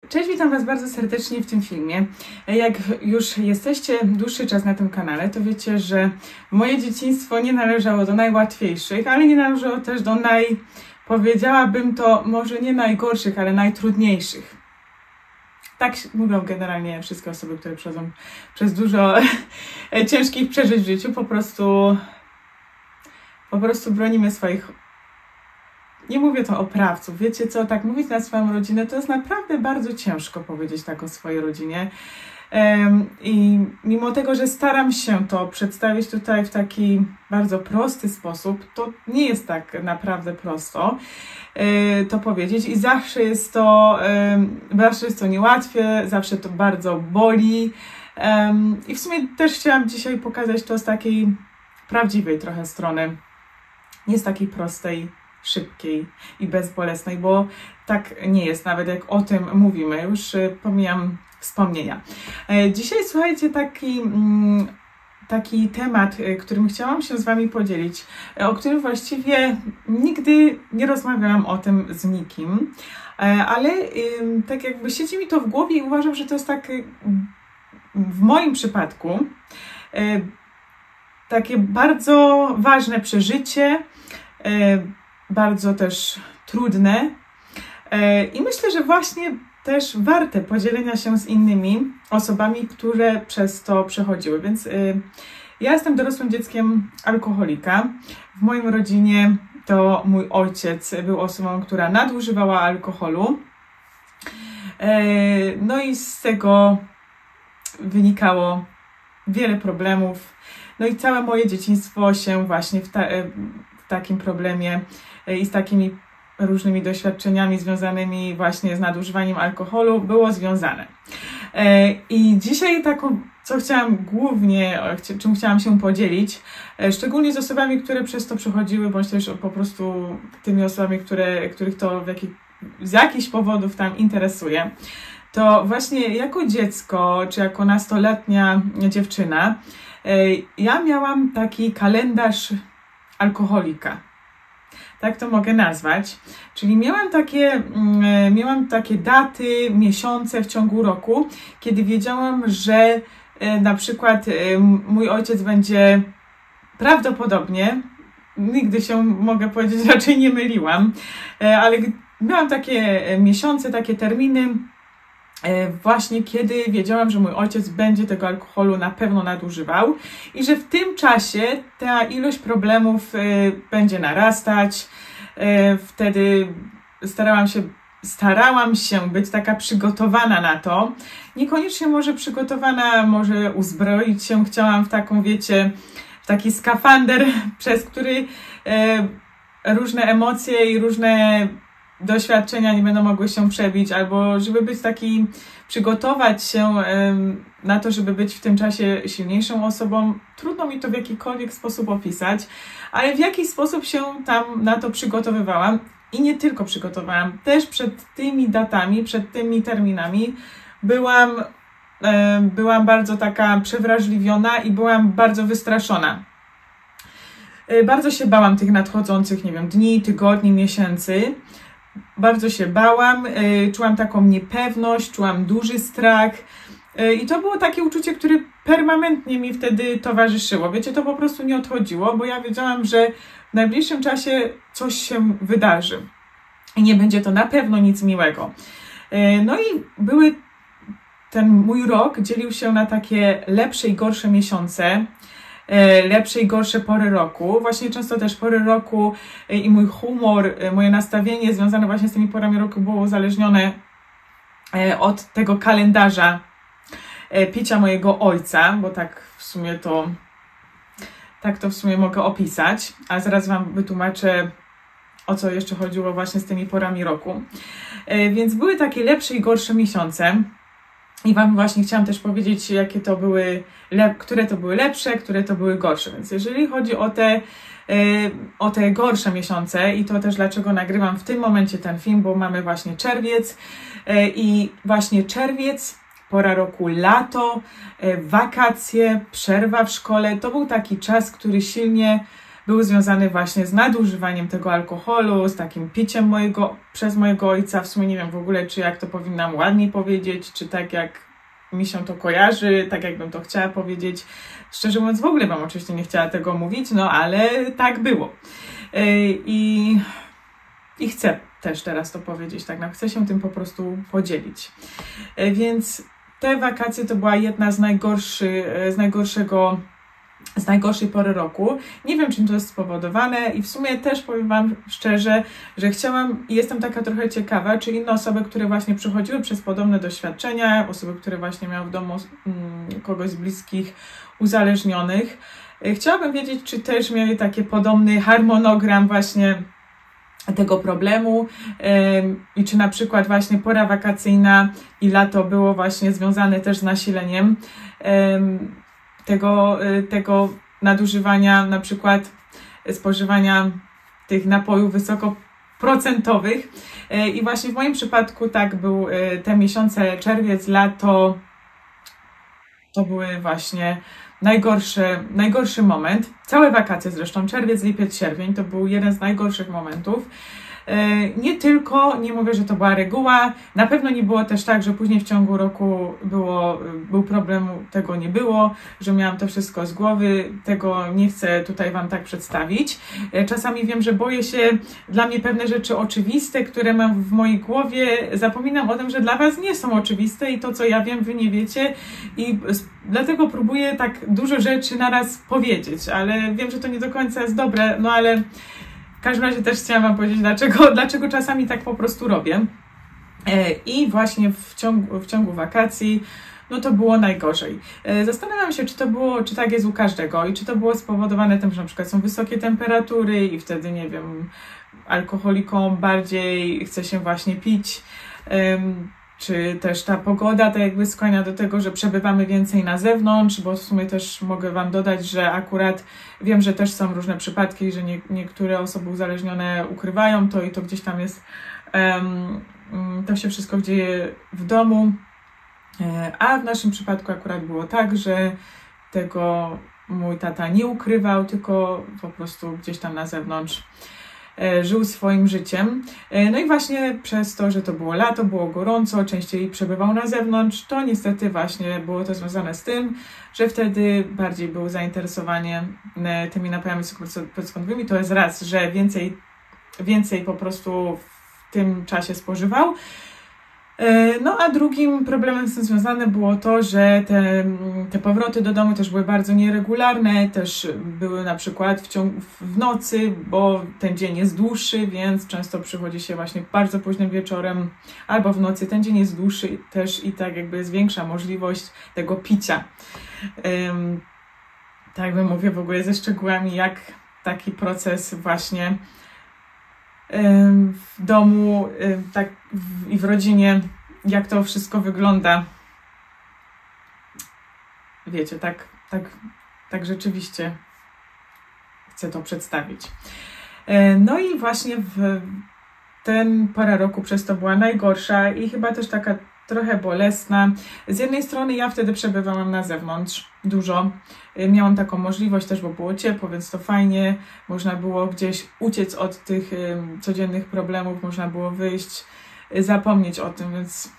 Cześć, witam Was bardzo serdecznie w tym filmie. Jak już jesteście dłuższy czas na tym kanale, to wiecie, że moje dzieciństwo nie należało do najłatwiejszych, ale nie należało też do powiedziałabym to, może nie najgorszych, ale najtrudniejszych. Tak mówią generalnie wszystkie osoby, które przechodzą przez dużo ciężkich przeżyć w życiu. Po prostu bronimy swoich... Nie mówię to oprawców. Wiecie co, tak mówić na swoją rodzinę, to jest naprawdę bardzo ciężko powiedzieć tak o swojej rodzinie. I mimo tego, że staram się to przedstawić tutaj w taki bardzo prosty sposób, to nie jest tak naprawdę prosto to powiedzieć i zawsze jest to niełatwe, zawsze to bardzo boli. I w sumie też chciałam dzisiaj pokazać to z takiej prawdziwej trochę strony, nie z takiej prostej, szybkiej i bezbolesnej, bo tak nie jest, nawet jak o tym mówimy. Już pomijam wspomnienia. Dzisiaj słuchajcie, taki temat, którym chciałam się z Wami podzielić, o którym właściwie nigdy nie rozmawiałam o tym z nikim, ale tak jakby siedzi mi to w głowie i uważam, że to jest tak w moim przypadku takie bardzo ważne przeżycie, bardzo też trudne i myślę, że właśnie też warte podzielenia się z innymi osobami, które przez to przechodziły. Więc ja jestem dorosłym dzieckiem alkoholika. W moim rodzinie to mój ojciec był osobą, która nadużywała alkoholu. No i z tego wynikało wiele problemów. No i całe moje dzieciństwo się właśnie w takim problemie i z takimi różnymi doświadczeniami związanymi właśnie z nadużywaniem alkoholu było związane. I dzisiaj czym chciałam się podzielić, szczególnie z osobami, które przez to przechodziły, bądź też po prostu tymi osobami, których to z jakichś powodów tam interesuje, to właśnie jako dziecko, czy jako nastoletnia dziewczyna, ja miałam taki kalendarz alkoholika. Tak to mogę nazwać. Czyli miałam takie daty, miesiące w ciągu roku, kiedy wiedziałam, że na przykład mój ojciec będzie prawdopodobnie, nigdy się, mogę powiedzieć, raczej nie myliłam, ale miałam takie miesiące, takie terminy, właśnie kiedy wiedziałam, że mój ojciec będzie tego alkoholu na pewno nadużywał i że w tym czasie ta ilość problemów będzie narastać. Wtedy starałam się być taka przygotowana na to. Niekoniecznie może przygotowana, może uzbroić się. Chciałam w taką, wiecie, w taki skafander, przez który różne emocje i różne doświadczenia nie będą mogły się przebić, albo żeby być przygotować się na to, żeby być w tym czasie silniejszą osobą. Trudno mi to w jakikolwiek sposób opisać, ale w jakiś sposób się tam na to przygotowywałam i nie tylko przygotowałam, też przed tymi datami, przed tymi terminami byłam bardzo taka przewrażliwiona i byłam bardzo wystraszona. Bardzo się bałam tych nadchodzących, nie wiem, dni, tygodni, miesięcy. Bardzo się bałam, czułam taką niepewność, czułam duży strach i to było takie uczucie, które permanentnie mi wtedy towarzyszyło. Wiecie, to po prostu nie odchodziło, bo ja wiedziałam, że w najbliższym czasie coś się wydarzy i nie będzie to na pewno nic miłego. No i ten mój rok dzielił się na takie lepsze i gorsze miesiące, lepsze i gorsze pory roku. Właśnie często też pory roku i mój humor, moje nastawienie związane właśnie z tymi porami roku było uzależnione od tego kalendarza picia mojego ojca, bo tak w sumie to mogę opisać, a zaraz Wam wytłumaczę, o co jeszcze chodziło właśnie z tymi porami roku. Więc były takie lepsze i gorsze miesiące. I Wam właśnie chciałam też powiedzieć, jakie to były, które to były lepsze, które to były gorsze. Więc jeżeli chodzi o te gorsze miesiące i to też dlaczego nagrywam w tym momencie ten film, bo mamy właśnie czerwiec i właśnie czerwiec, pora roku lato, wakacje, przerwa w szkole, to był taki czas, który silnie był związany właśnie z nadużywaniem tego alkoholu, z takim piciem przez mojego ojca. W sumie nie wiem w ogóle, czy jak to powinnam ładniej powiedzieć, czy tak jak mi się to kojarzy, tak jakbym to chciała powiedzieć. Szczerze mówiąc, w ogóle bym oczywiście nie chciała tego mówić, no ale tak było. I chcę też teraz to powiedzieć, tak, chcę się tym po prostu podzielić. Więc te wakacje to była jedna z najgorszej pory roku. Nie wiem, czym to jest spowodowane i w sumie też powiem Wam szczerze, że chciałam i jestem taka trochę ciekawa, czy inne osoby, które właśnie przechodziły przez podobne doświadczenia, osoby, które właśnie miały w domu kogoś z bliskich uzależnionych, chciałabym wiedzieć, czy też mieli taki podobny harmonogram właśnie tego problemu i czy na przykład właśnie pora wakacyjna i lato było właśnie związane też z nasileniem tego nadużywania, na przykład spożywania tych napojów wysokoprocentowych. I właśnie w moim przypadku tak był te miesiące czerwiec, lato, to były właśnie najgorszy moment. Całe wakacje zresztą, czerwiec, lipiec, sierpień, to był jeden z najgorszych momentów. Nie mówię, że to była reguła, na pewno nie było też tak, że później w ciągu roku był problem, tego nie było, że miałam to wszystko z głowy, tego nie chcę tutaj Wam tak przedstawić. Czasami wiem, że boję się dla mnie pewne rzeczy oczywiste, które mam w mojej głowie, zapominam o tym, że dla Was nie są oczywiste i to, co ja wiem, Wy nie wiecie i dlatego próbuję tak dużo rzeczy naraz powiedzieć, ale wiem, że to nie do końca jest dobre, no ale w każdym razie też chciałam Wam powiedzieć, dlaczego czasami tak po prostu robię. I właśnie w ciągu wakacji, no to było najgorzej. Zastanawiam się, czy tak jest u każdego i czy to było spowodowane tym, że na przykład są wysokie temperatury i wtedy, nie wiem, alkoholikom bardziej chce się właśnie pić, czy też ta pogoda tak jakby skłania do tego, że przebywamy więcej na zewnątrz, bo w sumie też mogę Wam dodać, że akurat wiem, że też są różne przypadki, że niektóre osoby uzależnione ukrywają to i to gdzieś tam jest, to się wszystko dzieje w domu, a w naszym przypadku akurat było tak, że tego mój tata nie ukrywał, tylko po prostu gdzieś tam na zewnątrz żył swoim życiem. No i właśnie przez to, że to było lato, było gorąco, częściej przebywał na zewnątrz, to niestety właśnie było to związane z tym, że wtedy bardziej był zainteresowany tymi napojami wysokoprocentowymi. To jest raz, że więcej po prostu w tym czasie spożywał. No a drugim problemem z tym związane było to, że te powroty do domu też były bardzo nieregularne, też były na przykład w nocy, bo ten dzień jest dłuższy, więc często przychodzi się właśnie bardzo późnym wieczorem albo w nocy. Ten dzień jest dłuższy też i tak jakby jest większa możliwość tego picia. Tak jakby mówię w ogóle ze szczegółami, jak taki proces właśnie w domu tak i w rodzinie, jak to wszystko wygląda. Wiecie, tak rzeczywiście chcę to przedstawić. No i właśnie ten pora roku przez to była najgorsza i chyba też taka trochę bolesna. Z jednej strony ja wtedy przebywałam na zewnątrz dużo. Miałam taką możliwość też, bo było ciepło, więc to fajnie. Można było gdzieś uciec od tych codziennych problemów, można było wyjść, zapomnieć o tym,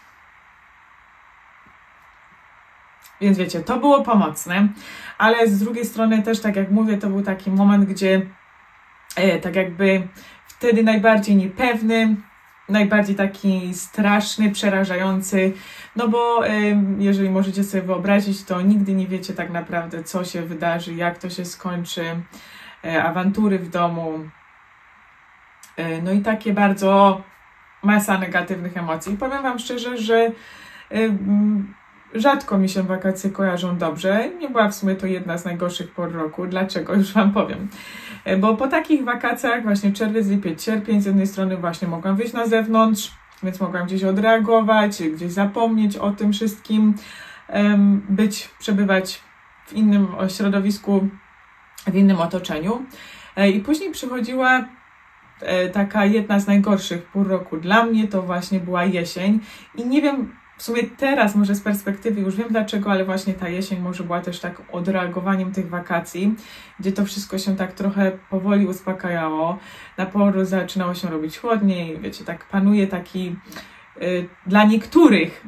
więc wiecie, to było pomocne, ale z drugiej strony też, tak jak mówię, to był taki moment, gdzie tak jakby wtedy najbardziej niepewny, najbardziej taki straszny, przerażający, no bo jeżeli możecie sobie wyobrazić, to nigdy nie wiecie tak naprawdę, co się wydarzy, jak to się skończy, awantury w domu, no i takie bardzo masa negatywnych emocji. Powiem Wam szczerze, że rzadko mi się wakacje kojarzą dobrze. Nie była w sumie to jedna z najgorszych por roku. Dlaczego? Już Wam powiem. Bo po takich wakacjach, właśnie czerwiec, lipiec, sierpień, z jednej strony właśnie mogłam wyjść na zewnątrz, więc mogłam gdzieś odreagować, gdzieś zapomnieć o tym wszystkim, przebywać w innym środowisku, w innym otoczeniu. I później przychodziła taka jedna z najgorszych pór roku dla mnie, to właśnie była jesień. I nie wiem, w sumie teraz może z perspektywy już wiem dlaczego, ale właśnie ta jesień może była też tak odreagowaniem tych wakacji, gdzie to wszystko się tak trochę powoli uspokajało. Na pory zaczynało się robić chłodniej, wiecie, tak panuje taki dla niektórych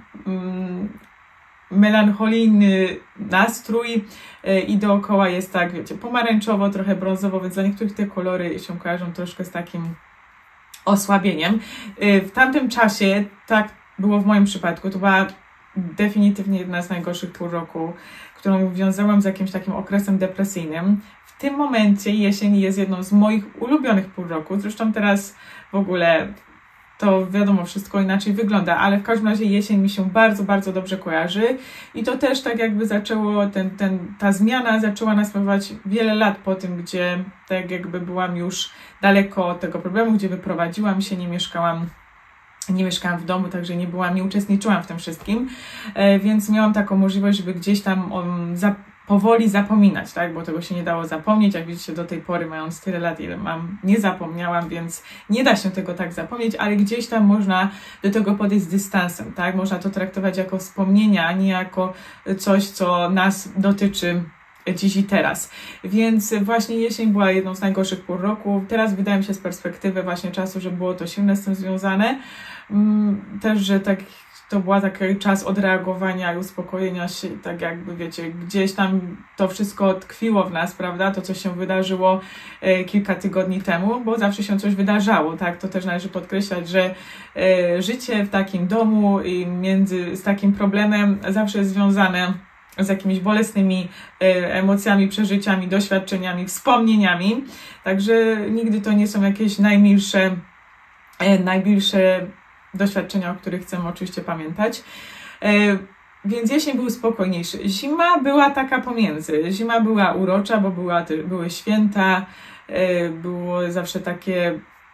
melancholijny nastrój i dookoła jest tak, wiecie, pomarańczowo, trochę brązowo, więc dla niektórych te kolory się kojarzą troszkę z takim osłabieniem. W tamtym czasie, tak było w moim przypadku, to była definitywnie jedna z najgorszych pół roku, którą wiązałam z jakimś takim okresem depresyjnym. W tym momencie jesień jest jedną z moich ulubionych pół roku, zresztą teraz w ogóle to wiadomo, wszystko inaczej wygląda, ale w każdym razie jesień mi się bardzo, bardzo dobrze kojarzy i to też tak jakby zaczęło, ta zmiana zaczęła następować wiele lat po tym, gdzie tak jakby byłam już daleko od tego problemu, gdzie wyprowadziłam się, nie mieszkałam w domu, także nie uczestniczyłam w tym wszystkim, więc miałam taką możliwość, żeby gdzieś tam powoli zapominać, tak? Bo tego się nie dało zapomnieć. Jak widzicie, do tej pory, mając tyle lat, ile mam, nie zapomniałam, więc nie da się tego tak zapomnieć, ale gdzieś tam można do tego podejść z dystansem, tak? Można to traktować jako wspomnienia, a nie jako coś, co nas dotyczy dziś i teraz. Więc właśnie jesień była jedną z najgorszych pół roku. Teraz wydaje mi się z perspektywy właśnie czasu, że było to silne z tym związane. Też, że tak to była taki czas odreagowania i uspokojenia się, tak jakby wiecie, gdzieś tam to wszystko tkwiło w nas, prawda, to co się wydarzyło kilka tygodni temu, bo zawsze się coś wydarzało, tak, to też należy podkreślać, że życie w takim domu i z takim problemem zawsze jest związane z jakimiś bolesnymi emocjami, przeżyciami, doświadczeniami, wspomnieniami, także nigdy to nie są jakieś najmilsze doświadczenia, o których chcemy oczywiście pamiętać. Więc jesień był spokojniejszy. Zima była taka pomiędzy. Zima była urocza, bo były święta, było zawsze takie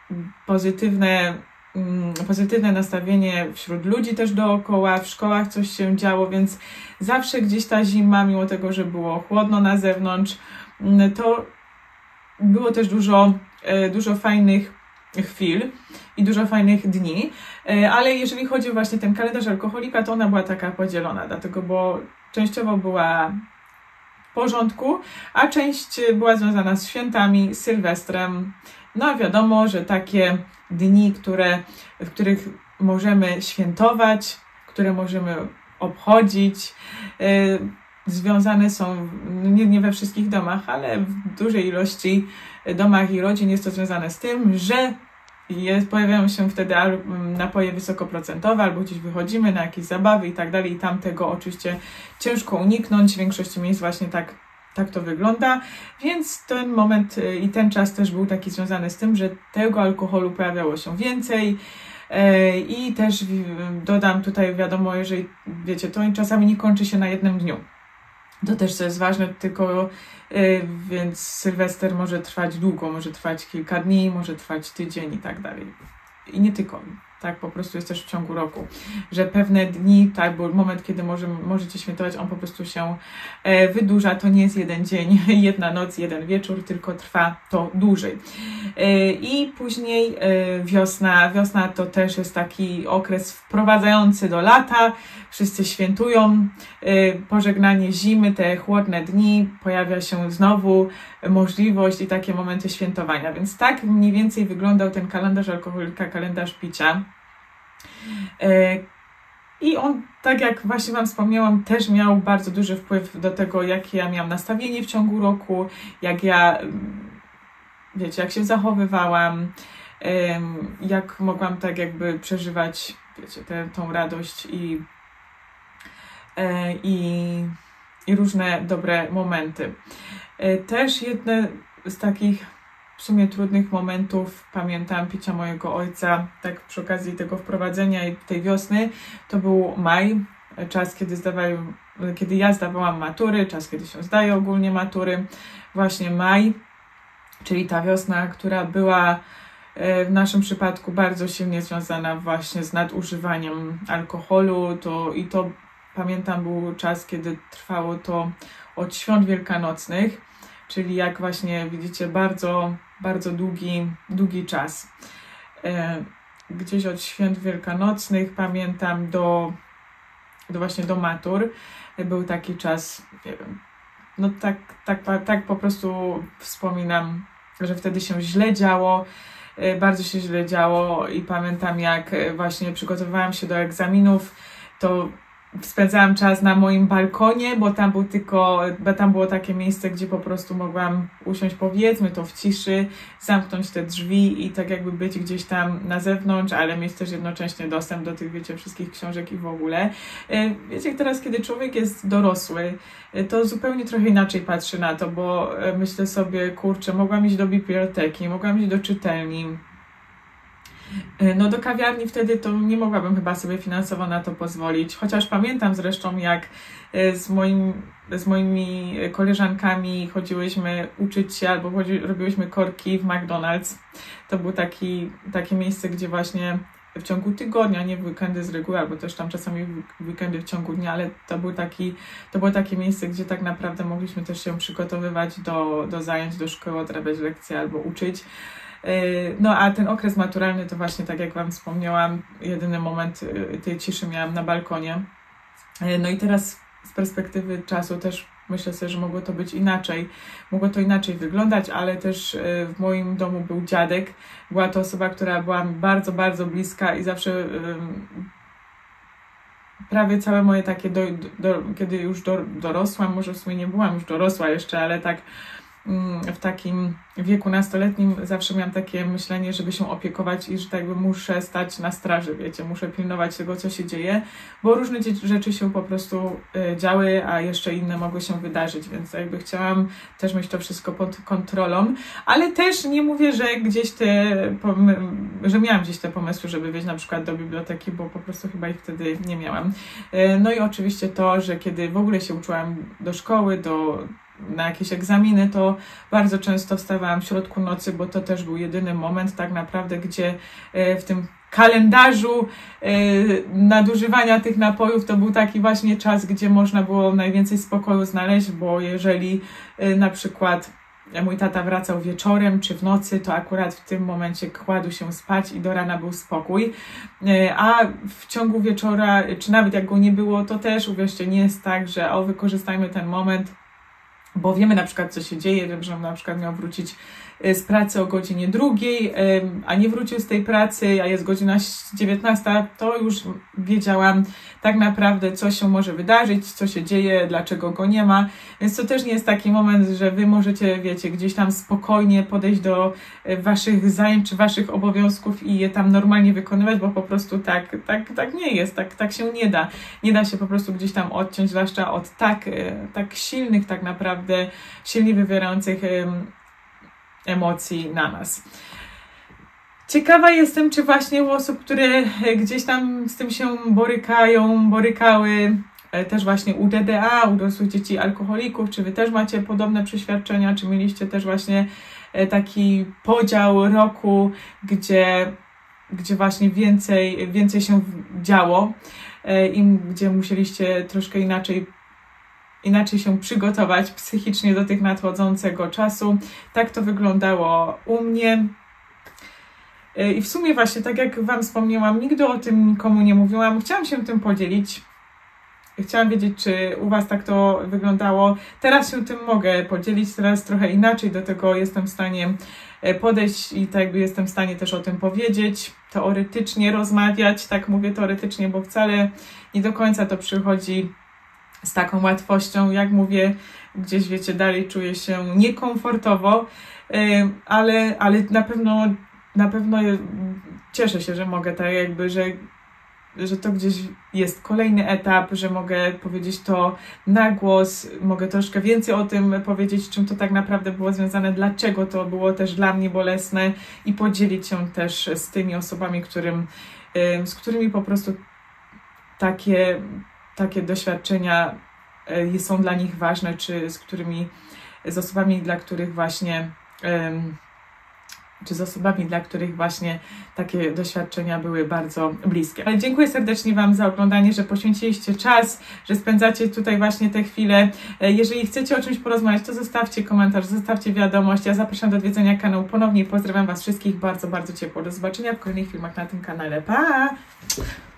pozytywne nastawienie wśród ludzi też dookoła, w szkołach coś się działo, więc zawsze gdzieś ta zima, mimo tego, że było chłodno na zewnątrz, to było też dużo fajnych chwil i dużo fajnych dni, ale jeżeli chodzi o właśnie ten kalendarz alkoholika, to ona była taka podzielona, dlatego, bo częściowo była w porządku, a część była związana z świętami, z Sylwestrem. No a wiadomo, że takie dni, w których możemy świętować, które możemy obchodzić, związane są nie we wszystkich domach, ale w dużej ilości domach i rodzin jest to związane z tym, że pojawiają się wtedy napoje wysokoprocentowe, albo gdzieś wychodzimy na jakieś zabawy i tak dalej, i tam tego oczywiście ciężko uniknąć. W większości miejsc właśnie tak to wygląda, więc ten moment i ten czas też był taki związany z tym, że tego alkoholu pojawiało się więcej. I też dodam tutaj, wiadomo, jeżeli wiecie, to czasami nie kończy się na jednym dniu. To też co jest ważne, więc Sylwester może trwać długo, może trwać kilka dni, może trwać tydzień i tak dalej. I nie tylko, tak, po prostu jest też w ciągu roku, że pewne dni, tak, bo moment, kiedy możecie świętować, on po prostu się wydłuża, to nie jest jeden dzień, jedna noc, jeden wieczór, tylko trwa to dłużej. I później wiosna to też jest taki okres wprowadzający do lata, wszyscy świętują, pożegnanie zimy, te chłodne dni, pojawia się znowu możliwość i takie momenty świętowania, więc tak mniej więcej wyglądał ten kalendarz alkoholika, kalendarz picia. I on, tak jak właśnie Wam wspomniałam, też miał bardzo duży wpływ do tego, jakie ja miałam nastawienie w ciągu roku, jak ja, wiecie, jak się zachowywałam, jak mogłam tak jakby przeżywać, wiecie, tą radość i różne dobre momenty. Też jedne z takich w sumie trudnych momentów, pamiętam, picia mojego ojca, tak przy okazji tego wprowadzenia i tej wiosny, to był maj, czas, kiedy ja zdawałam matury, czas, kiedy się zdaje ogólnie matury, właśnie maj, czyli ta wiosna, która była w naszym przypadku bardzo silnie związana właśnie z nadużywaniem alkoholu, to pamiętam, był czas, kiedy trwało to od świąt wielkanocnych, czyli jak właśnie widzicie, bardzo, bardzo długi czas. Gdzieś od świąt wielkanocnych, pamiętam, do właśnie do matur. Był taki czas, nie wiem, no tak po prostu wspominam, że wtedy się źle działo, bardzo się źle działo i pamiętam, jak właśnie przygotowywałam się do egzaminów, to spędzałam czas na moim balkonie, bo tam było takie miejsce, gdzie po prostu mogłam usiąść, powiedzmy to w ciszy, zamknąć te drzwi i tak jakby być gdzieś tam na zewnątrz, ale mieć też jednocześnie dostęp do tych, wiecie, wszystkich książek i w ogóle. Wiecie, teraz, kiedy człowiek jest dorosły, to zupełnie trochę inaczej patrzy na to, bo myślę sobie, kurczę, mogłam iść do biblioteki, mogłam iść do czytelni. No do kawiarni wtedy to nie mogłabym chyba sobie finansowo na to pozwolić, chociaż pamiętam zresztą, jak z moimi koleżankami chodziłyśmy uczyć się albo robiłyśmy korki w McDonald's. To było takie miejsce, gdzie właśnie w ciągu tygodnia, nie w weekendy z reguły, albo też tam czasami w weekendy w ciągu dnia, ale to było takie miejsce, gdzie tak naprawdę mogliśmy też się przygotowywać do zajęć, do szkoły, odrabiać lekcje albo uczyć. No a ten okres maturalny to właśnie, tak jak Wam wspomniałam, jedyny moment tej ciszy miałam na balkonie. No i teraz z perspektywy czasu też myślę sobie, że mogło to być inaczej. Mogło to inaczej wyglądać, ale też w moim domu był dziadek. Była to osoba, która była mi bardzo, bardzo bliska i zawsze prawie całe moje takie, kiedy już dorosłam, może w sumie nie byłam już dorosła jeszcze, ale tak w takim wieku nastoletnim zawsze miałam takie myślenie, żeby się opiekować i że tak jakby muszę stać na straży, wiecie, muszę pilnować tego, co się dzieje, bo różne rzeczy się po prostu działy, a jeszcze inne mogły się wydarzyć, więc jakby chciałam też mieć to wszystko pod kontrolą, ale też nie mówię, że że miałam gdzieś te pomysły, żeby wejść na przykład do biblioteki, bo po prostu chyba ich wtedy nie miałam. No i oczywiście to, że kiedy w ogóle się uczyłam do szkoły, na jakieś egzaminy, to bardzo często wstawałam w środku nocy, bo to też był jedyny moment tak naprawdę, gdzie w tym kalendarzu nadużywania tych napojów to był taki właśnie czas, gdzie można było najwięcej spokoju znaleźć, bo jeżeli na przykład mój tata wracał wieczorem czy w nocy, to akurat w tym momencie kładł się spać i do rana był spokój. A w ciągu wieczora, czy nawet jak go nie było, to też, uwierzcie, nie jest tak, że wykorzystajmy ten moment, bo wiemy na przykład, co się dzieje, że na przykład miał wrócić z pracy o godzinie 2, a nie wrócił z tej pracy, a jest godzina 19, to już wiedziałam tak naprawdę, co się może wydarzyć, co się dzieje, dlaczego go nie ma. Więc to też nie jest taki moment, że wy możecie, wiecie, gdzieś tam spokojnie podejść do waszych zajęć czy waszych obowiązków i je tam normalnie wykonywać, bo po prostu tak nie jest, tak się nie da. Nie da się po prostu gdzieś tam odciąć, zwłaszcza od tak silnych, tak naprawdę silnie wywierających emocji na nas. Ciekawa jestem, czy właśnie u osób, które gdzieś tam z tym się borykały, też właśnie u DDA, u dorosłych dzieci alkoholików, czy wy też macie podobne przeświadczenia, czy mieliście też właśnie taki podział roku, gdzie właśnie więcej się działo i gdzie musieliście troszkę inaczej się przygotować psychicznie do tych nadchodzącego czasu. Tak to wyglądało u mnie. I w sumie właśnie, tak jak Wam wspomniałam, nigdy o tym nikomu nie mówiłam. Chciałam się tym podzielić. Chciałam wiedzieć, czy u Was tak to wyglądało. Teraz się tym mogę podzielić, teraz trochę inaczej do tego jestem w stanie podejść i tak jakby jestem w stanie też o tym powiedzieć, teoretycznie rozmawiać. Tak mówię teoretycznie, bo wcale nie do końca to przychodzi z taką łatwością, jak mówię, gdzieś, wiecie, dalej czuję się niekomfortowo, ale na pewno cieszę się, że mogę tak jakby, że to gdzieś jest kolejny etap, że mogę powiedzieć to na głos, mogę troszkę więcej o tym powiedzieć, czym to tak naprawdę było związane, dlaczego to było też dla mnie bolesne i podzielić się też z tymi osobami, z którymi po prostu takie doświadczenia są dla nich ważne, czy z osobami, dla których właśnie takie doświadczenia były bardzo bliskie. Ale dziękuję serdecznie Wam za oglądanie, że poświęciliście czas, że spędzacie tutaj właśnie te chwile. Jeżeli chcecie o czymś porozmawiać, to zostawcie komentarz, zostawcie wiadomość. Ja zapraszam do odwiedzenia kanału ponownie i pozdrawiam Was wszystkich bardzo, bardzo ciepło. Do zobaczenia w kolejnych filmach na tym kanale. Pa!